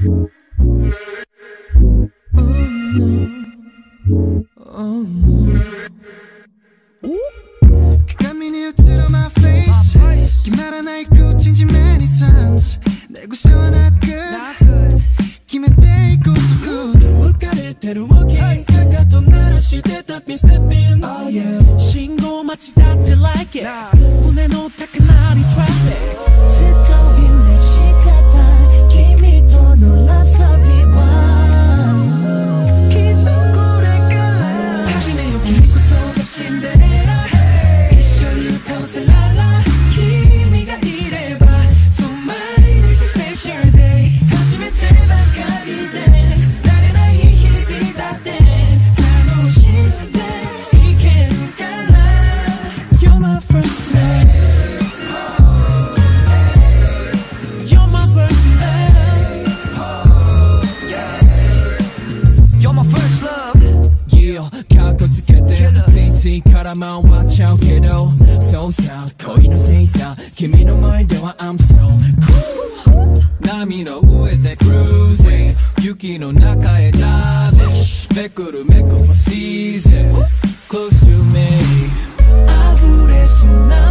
鏡に映る my face 決まらない口に many times 寝癖はなく決めていこうそこ浮かれてる walking かかと鳴らしてタッピンステッピン oh yeah 信号待ちだって like it 胸の高鳴り traffic ずっとイメージしてた君との love story はきっとこれから始めよう君こそがシンデレラ一緒に歌おうせらら君がいれば So my this is special day 初めてばかりで慣れない日々だって楽しんでいけるから You're my first love You're my first love You're my first love Yeah かっこつけてついついから回っちゃうけどそうさ恋のせいさ君の前では I'm so cool 波の上で cruising 雪の中へダービンめくるめく for season Close to me 溢れそうな